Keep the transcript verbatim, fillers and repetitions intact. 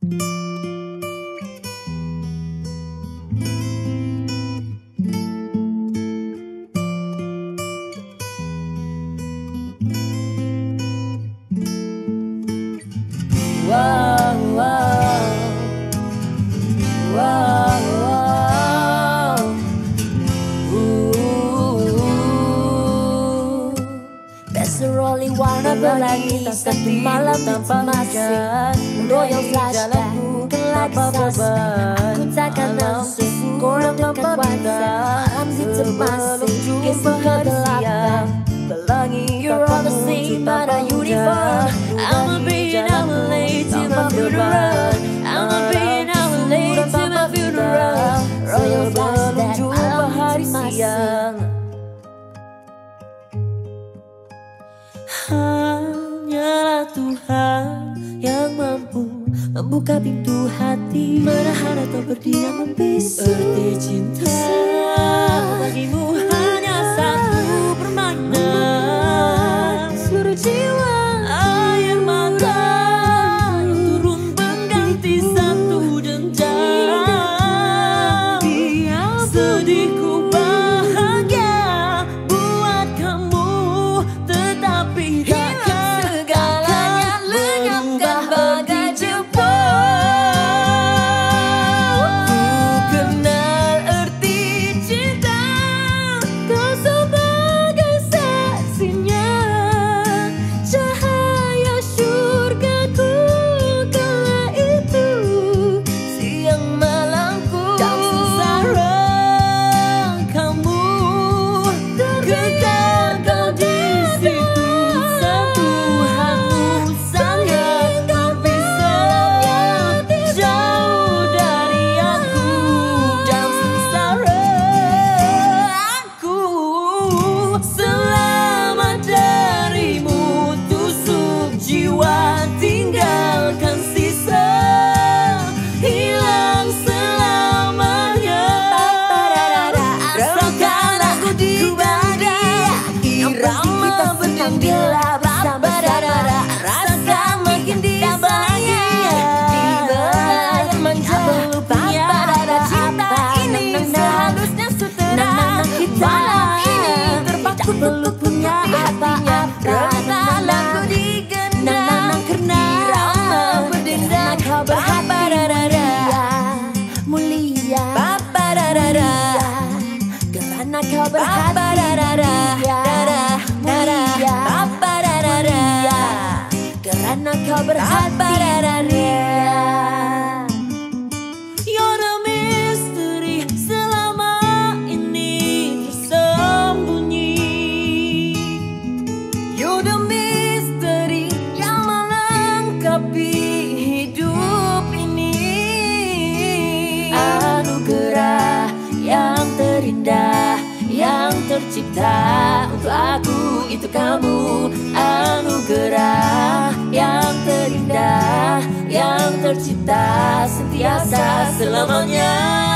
Wow, wow, wow, wow. Ooh. Besok rolling warna berlagi satu malam tanpa hujan, royal flashback kelak beban. Aku takkan nafsu korang dekat wajah, malam ditemasi kisah kegelapan. You're all the same but a uniform. I'm a being, I'm a late to my funeral. I'm a being, I'm a late to my funeral. Royal flashback malam hari siang. Hanyalah Tuhan yang mampu membuka pintu hati, menahan atau berdiam membisu. Erti cinta bagimu hanya satu permainan. Seluruh jiwa air mata turun mengganti satu dendam. Sedihku bahagia buat kamu, tetapi takkan segalanya lenyapkan bagai jempol. Ku kenal arti cinta, kau sebagai saksinya. Cahaya syurgaku kala itu, siang malamku. Dan sengsara kamu, kekal kau di situ. Satu hangusan yang tak bisa jauh dari aku. Dan sengsara aku, selamat darimu. Tusuk jiwa tinggalkan sisa, hilang selamanya. Rasakan aku di bandi, irama bernyanyilah bersama-sama. Rasakan makin dibahagia, dibahagia manja punya cinta ini. Seharusnya sutera malam ini terpaku belum punya apa-apa. Lagu digendang irama berdendang. Kau berhati mulia, karena kau berhati mulia, karena kau berhati. You're the mystery selama ini tersembunyi. You're the mystery yang melengkapi hidup ini. Anugerah yang terindah yang tercipta untuk aku, itu kamu. Anugerah yang terindah yang tercipta sentiasa selamanya.